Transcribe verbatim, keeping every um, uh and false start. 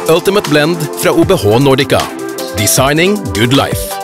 Ultimate Blend fra O B H Nordica. Designing good life.